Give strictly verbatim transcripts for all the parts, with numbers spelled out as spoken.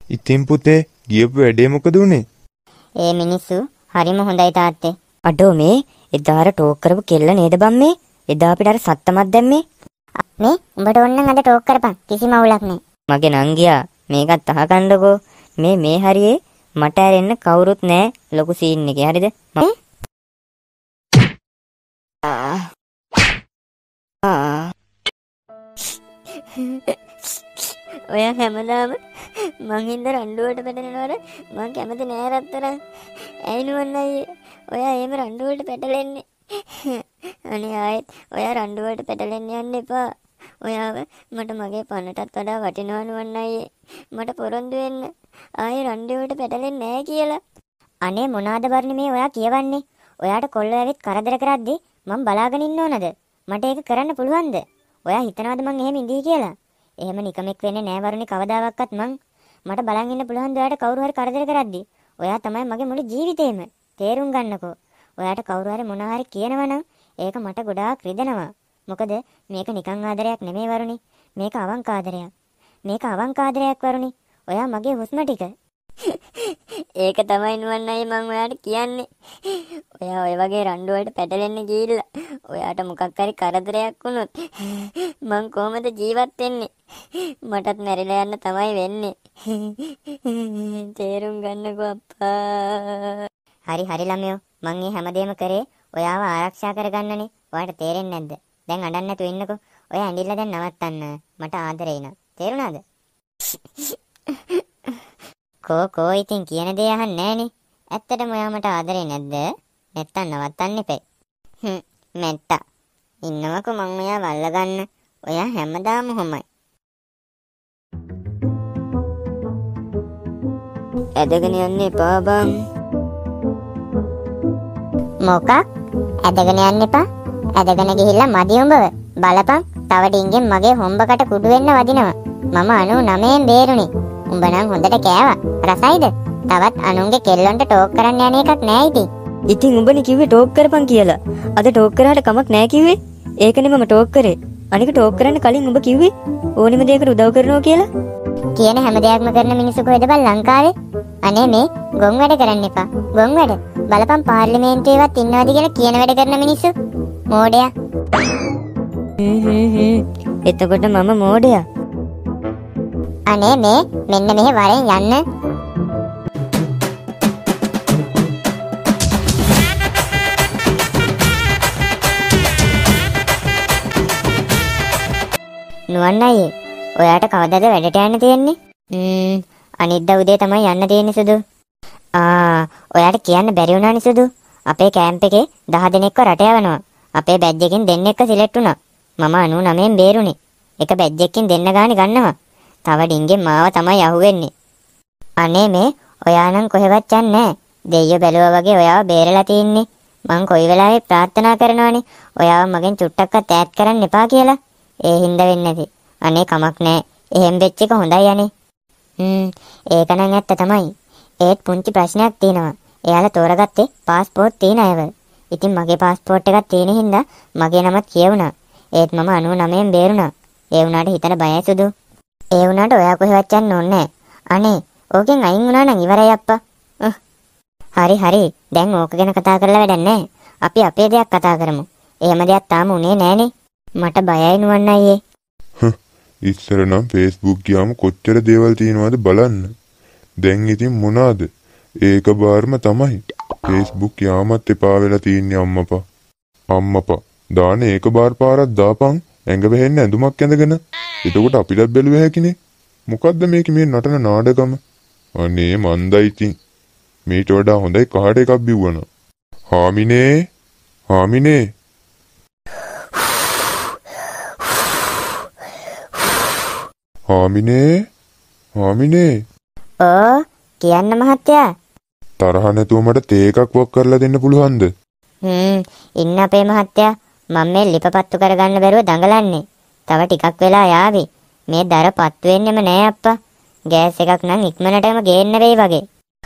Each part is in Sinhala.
ඉතින් පුතේ ගියපු වැඩේ මොකද උනේ? ඒ මිනිස්සු හරිම හොඳයි තාත්තේ. අඩෝ මේ එදාර ටෝක් කරපු කෙල්ල නේද බම් මේ? එදා අපිට අර සත්තමක් දැම්මේ. මේ උඹට ඕන නම් අද ටෝක් කරපන්. කිසිම අවුලක් නෑ. මගේ නංගියා මේකත් අහගන්නකෝ. මේ මේ හරියේ මට ඇරෙන්න කවුරුත් නෑ ලොකු සීන් එකේ. හරිද? ආ ආ ඔයා හැමදාම මං හින්දා රණ්ඩුවට පැටලෙනවද? මං කැමති නෑ රත්තරන්. ඇයි නුවන්නයි ඔයා එහෙම රණ්ඩුවට පැටලෙන්නේ? අනේ ආයෙත් ඔයා රණ්ඩුවට පැටලෙන්න යන්න එපා. ඔයාව මට මගේ පන්නටත් වඩා වටිනවා නුවන්නයි. මට පොරොන්දු වෙන්න. ආයෙ රණ්ඩුවට පැටලෙන්නේ නෑ කියලා. අනේ මොනවාද බර්නි මේ ඔයා කියවන්නේ? ඔයාට කොල්ලෝ ඇවිත් කරදර කරද්දි මං බලාගෙන ඉන්න ඕනද? මට ඒක කරන්න පුළුවන්ද? ඔයා හිතනවද මං එහෙම ඉඳී කියලා? එහෙම නිකමෙක් වෙන්නේ නෑ වරුනි කවදාවත් මං. මට බලන් ඉන්න පුළුවන් ද ඔයාට කවුරු හරි කරදර කරද්දි? ඔයා තමයි මගේ මුළු ජීවිතේම. තේරුම් ගන්නකෝ. ඔයාට කවුරු හරි මොනවා හරි කියනවනම් ඒක මට ගොඩාක් රිදෙනවා. මොකද මේක නිකන් ආදරයක් නෙමෙයි වරුනි. මේක අවංක ආදරයක්. මේක අවංක ආදරයක් වරුනි. ඔයා මගේ හුස්ම ටික. ඒක තමයි නුවන්නයි මං ඔයාට කියන්නේ. ඔයා ඔය වගේ රණ්ඩු වලට පැටලෙන්න ගිහිල්ලා ඔයාට මොකක් හරි කරදරයක් වුණොත් මං කොහමද ජීවත් වෙන්නේ? මටත් මැරිලා යන්න තමයි වෙන්නේ. තේරුම් ගන්නකෝ අප්පා. හරි හරි ළමයෝ මං මේ හැමදේම කරේ ඔයාව ආරක්ෂා කරගන්නනේ. ඔයාට තේරෙන්නේ නැද්ද? දැන් අඬන්න නැතුව ඉන්නකෝ. ඔය ඇඬිල්ල දැන් නවත්තන්න. මට ආදරේ න. තේරුණාද? කෝ කෝ ඉතින් කියන දේ අහන්නේ නැහනේ. ඇත්තටම ඔයා මට ආදරේ නැද්ද? නැත්තම් නවත්තන්න එපේ. හ්ම් මැට්ටා. ඉන්නවකෝ මං ඔයා වල්ල ගන්න. ඔයා හැමදාම හොමයි. ඇදගෙන යන්න එපා බං. මොකක්? ඇදගෙන යන්න එපා. ඇදගෙන ගිහිල්ලා මදි උඹව. බලපන් තව ඩිංගෙන් මගේ හොම්බකට කුඩු වෙන්න වදිනවා. මම අනූනවයෙන් බේරුණේ. උඹ නම් හොඳට කෑවා. රසයිද? තවත් අනුන්ගේ කෙල්ලොන්ට ටෝක් කරන්න යන එකක් නෑ ඉතින්. ඉතින් උඹනේ කිව්වේ ටෝක් කරපන් කියලා. අද ටෝක් කරාට කමක් නෑ කිව්වේ. ඒකනේ මම ටෝක් කරේ. අනික ටෝක් කරන්න කලින් උඹ කිව්වේ ඕනෙම දෙයකට උදව් කරනවා කියලා. කියන හැම දෙයක්ම කරන මිනිස්සු කොහෙද බං ලංකාවේ? අනේ මේ ගොන් වැඩ කරන්න එපා. ගොන් වැඩ. බලපන් පාර්ලිමේන්තුවේවත් ඉන්නවද කියලා කියන වැඩ කරන මිනිස්සු. මෝඩයා. හ්ම් හ්ම් හ්ම්. එතකොට මම මෝඩයා. අනේ මේ මෙන්න මෙහෙ වරෙන් යන්න. නුවන්නයි ඔයාට කවදාද වැඩට යන්න තියෙන්නේ? ම්ම් අනිද්දා උදේ තමයි යන්න තියෙන්නේ සුදු. ආ ඔයාට කියන්න බැරි වුණානේ සුදු. අපේ කැම්ප් එකේ දහ දෙනෙක්ව රට යවනවා. අපේ බැජ් එකෙන් දෙන්නෙක්ව සිලෙක්ට් වුණා. මම අනූනවයෙන් බේරුණේ. එක බැජ් එකකින් දෙන්න ගානේ ගන්නවා. තව ඩිංගෙන් මාව තමයි අහුවෙන්නේ. අනේ මේ ඔයා නම් කොහෙවත් යන්නේ නැහැ. දෙයියෝ බැලුවා වගේ ඔයාව බේරලා තින්නේ. මං කොයි වෙලාවෙ ප්‍රාර්ථනා කරනවානේ ඔයාව මගෙන් චුට්ටක්වත් ඈත් කරන්න එපා කියලා. ඒ හින්දා වෙන්නේ නැති. අනේ කමක් නැහැ. එහෙම වෙච්ච එක හොඳයි අනේ. හ්ම් ඒක නම් ඇත්ත තමයි. ඒත් පුංචි ප්‍රශ්නයක් තියෙනවා. එයාලා තෝරගත්තේ પાස්පෝර්ට් තියෙන අයව. ඉතින් මගේ પાස්පෝර්ට් එකක් තියෙන හින්දා මගේ නමත් කියවුණා. ඒත් මම අනූනවයෙන් බේරුණා. ඒ වුණාට හිතට බයයි සුදු. ඒ වුණාට ඔයා කොහෙවත් යන්න ඕනේ නැහැ. අනේ ඕකෙන් අයින් වුණා නම් ඉවරයි අප්පා. හරි හරි. දැන් ඕක ගැන කතා කරලා වැඩක් නැහැ. අපි අපේ දෙයක් කතා කරමු. එහෙම දෙයක් තාම උනේ නැහනේ. මට බයයි නුවන්න අයියේ. ඉස්සර නම් Facebook ගියාම කොච්චර දේවල් තියෙනවද බලන්න. දැන් ඉතින් මොනවාද? ඒක බාරම තමයි. Facebook යාමත් එපා වෙලා තියන්නේ අම්මපා. අම්මපා දාන ඒක බාර පාරක් දාපන් ඇඟ වෙහෙන්න ඇඳුමක් ඇඳගෙන. එතකොට අපිටත් බැලුව හැකිනේ. මොකද්ද මේක මේ නටන නාඩගම? අනේ මන්දයි ඉතින්. මේට වඩා හොඳයි කහට එකක් බිව්වන. හාමිනේ හාමිනේ හාමිනේ හාමිනේ ඕ කියන්න මහත්තයා. තරහ නැතුව මට තේ එකක් වක් කරලා දෙන්න පුළුවන්ද? හ්ම් ඉන්න අපේ මහත්තයා. මම මේ ලිපපත්තු කරගන්න බැරුව දඟලන්නේ. තව ටිකක් වෙලා යාවි. මේ දර පත්තු වෙන්නෙම නෑ අප්පා. ගෑස් එකක් නම් ඉක්මනටම ගේන්න වෙයි වගේ.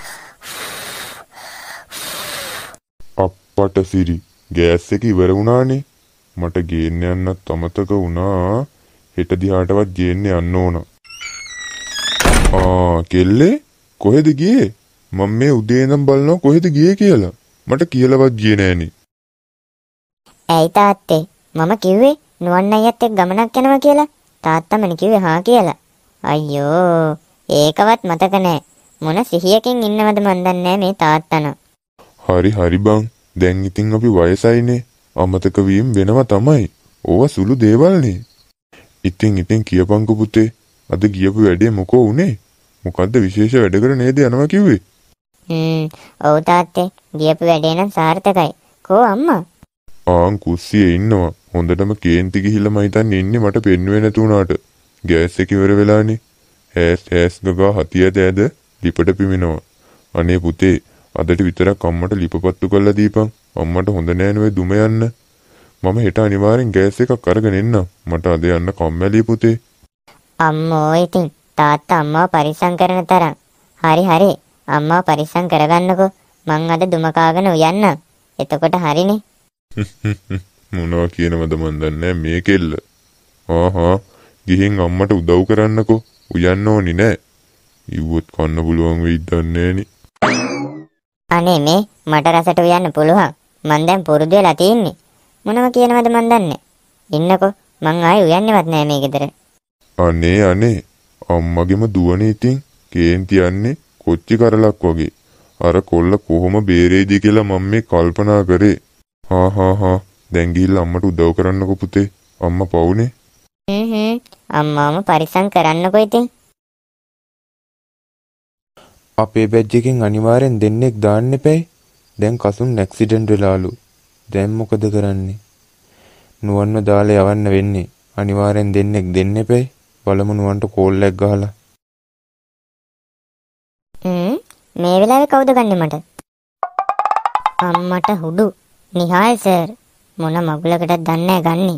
අප්පට සිරි ගෑස් එක ඉවර වුණානේ. මට ගේන්න යන්නත් අමතක වුණා. හෙට දිහාටවත් ගේන්න යන්න ඕන. ආ කෙල්ලේ කොහෙද ගියේ? මම මේ උදේ ඉඳන් බලනවා කොහෙද ගියේ කියලා. මට කියලාවත් ගියේ නෑනේ. ඇයි තාත්තේ? මම කිව්වේ නුවන් අයියත් එක්ක ගමනක් යනවා කියලා. තාත්තමනේ කිව්වේ හා කියලා. අයියෝ ඒකවත් මතක නෑ. මොන සිහියකින් ඉන්නවද මන් දන්නේ මේ තාත්තන. හරි හරි බං. දැන් ඉතින් අපි වයසයිනේ. අමතක වීම වෙනවා තමයි. ඕවා සුළු දේවල්නේ. ඉතින් ඉතින් කියපන්කෝ පුතේ. අද ගියපු වැඩේ මොකෝ උනේ? මොකද්ද විශේෂ වැඩකට නේද යනවා කිව්වේ? හ්ම් ඔව් තාත්තේ ගියපු වැඩේ නම් සාර්ථකයි. කෝ අම්මා? ආන් කුස්සියේ ඉන්නවා. හොඳටම කේන්ති ගිහිල්ලා මම හිතන්නේ ඉන්නේ මට පෙන්වෙන්නේ නැතු උනාට. ගෑස් එක ඉවර වෙලානේ. හැස් හැස් ගගා හතිය දෑද ලිපට පිමිනවා. අනේ පුතේ අදට විතරක් අම්මට ලිපපත්තු කරලා දීපන්. අම්මට හොඳ නෑ නේ දුම යන්න. මම හෙට අනිවාර්යෙන් ගෑස් එකක් අරගෙන එන්නම්. මට අද යන්න කම්මැලි පුතේ. අම්මෝ ඉතින් තාත්තා අම්මව පරිස්සම් කරන තරම්. හරි හරි අම්මව පරිස්සම් කරගන්නකෝ. මං අද දුම කාගෙන උයන්නම්. එතකොට හරිනේ. මොනවා කියනවද මන් දන්නේ මේ කෙල්ල. ආහා ගිහින් අම්මට උදව් කරන්නකෝ. උයන්න ඕනි නෑ. ඉව්වොත් කන්න පුළුවන් වෙයිද දන්නේ නෑනේ. අනේ මේ මට රසට උයන්න පුළුවන්. මං දැන් පුරුදු වෙලා තියෙන්නේ. මොනව කියනවද මන් දන්නේ. ඉන්නකෝ මං ආයේ උයන්නේවත් නෑ මේ ගෙදර. අනේ අනේ අම්මගෙම දුවනේ ඉතින් කේන්ති යන්නේ කොච්චි කරලක් වගේ. අර කොල්ල කොහොම බේරෙයිද කියලා මම මේ කල්පනා කරේ. හා හා හා දැන් ගිහිල්ලා අම්මට උදව් කරන්නකෝ පුතේ. අම්මා පවුනේ. හ්ම් හ්ම් අම්මාම පරිස්සම් කරන්නකෝ ඉතින්. අපේ බැජ් එකෙන් අනිවාර්යෙන් දෙන්නෙක් දාන්න එපැයි. දැන් කසුන් ඇක්සිඩන්ට් වෙලාලු. දැන් මොකද කරන්නේ? නුවන්ව දාලා යවන්න වෙන්නේ. අනිවාර්යෙන් දෙන්නෙක් දෙන්න එපැයි. බලමු නුවන්ට කෝල් එකක් ගහලා. හ්ම් මේ වෙලාවේ කවුද ගන්නෙ මට? අම්මට හුඩු. නිහාල් සර් මොන මගුලකටද දන්නේ ගන්නේ.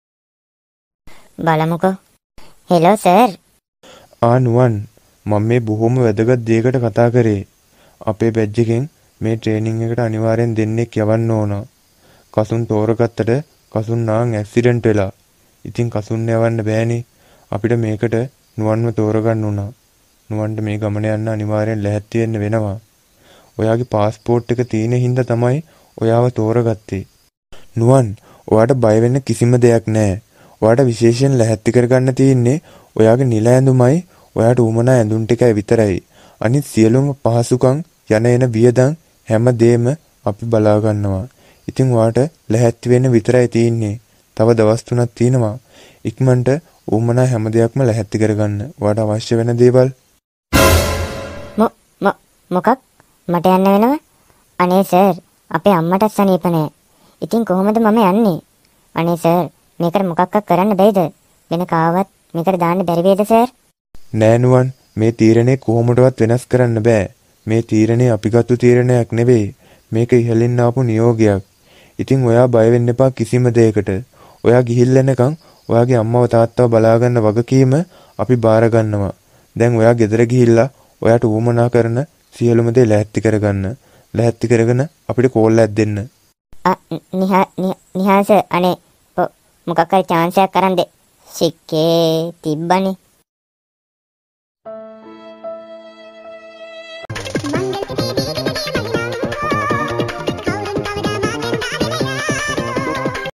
බලමුකෝ. Hello sir. ආ නුවන් මම මේ බොහොම වැදගත් දෙයකට කතා කරේ. අපේ බැජ් එකෙන් මේ ට්‍රේනින් එකට අනිවාර්යෙන් දෙන්නෙක් යවන්න ඕන. කසුන් තෝරගත්තට කසුන් නාන් ඇක්සිඩන්ට් වෙලා. ඉතින් කසුන් යවන්න බෑනේ. අපිට මේකට නුවන්ව තෝරගන්න උනා. නුවන්ට මේ ගමන යන්න අනිවාර්යෙන් ලැහැත්ති වෙන්න වෙනවා. ඔයාගේ පාස්පෝර්ට් එක තියෙන හින්දා තමයි ඔයාව තෝරගත්තේ. නුවන් ඔයාට බය වෙන්න කිසිම දෙයක් නැහැ. ඔයාට විශේෂයෙන් ලැහැත්ති කරගන්න තියෙන්නේ ඔයාගේ නිල ඇඳුමයි ඔයාට උමනා ඇඳුම් ටිකයි විතරයි. අනිත් සියලුම පහසුකම් යන එන වියදම් හැමදේම අපි බලා ගන්නවා. ඉතින් ඔයාට ලැහැත්ති වෙන්න විතරයි තියෙන්නේ. තව දවස් තුනක් තියෙනවා. ඉක්මනට උමනා හැම දෙයක්ම ලැහැත්ති කරගන්න. ඔයාට අවශ්‍ය වෙන දේවල් මො මොකක් මට යන්න වෙනව? අනේ සර් අපේ අම්මට සනීප නෑ. ඉතින් කොහොමද මම යන්නේ? අනේ සර් මේකට මොකක්වත් කරන්න බැයිද? වෙන කාවත් මේකට දාන්න බැරි වේද සර්? නෑ නුවන් මේ තීරණය කොහොමදවත් වෙනස් කරන්න බෑ. මේ තීරණය අපි ගත්තු තීරණයක් නෙවෙයි. මේක ඉහළින් ආපු නියෝගයක්. ඉතින් ඔයා බය වෙන්න එපා කිසිම දෙයකට. ඔයා ගිහිල්ලා එනකන් ඔයාගේ අම්මව තාත්තව බලා ගන්න වගකීම අපි බාර ගන්නවා. දැන් ඔයා ගෙදර ගිහිල්ලා ඔයාට උවමනා කරන සියලුම දේ ලැහැත්ති කරගන්න. ලැහැත්ති කරගෙන අපිට කෝල් එකක් දෙන්න. අ නිහා නිහාස අනේ මොකක් හරි chance එකක් කරන් දෙ. සික්කේ තිබ්බනේ.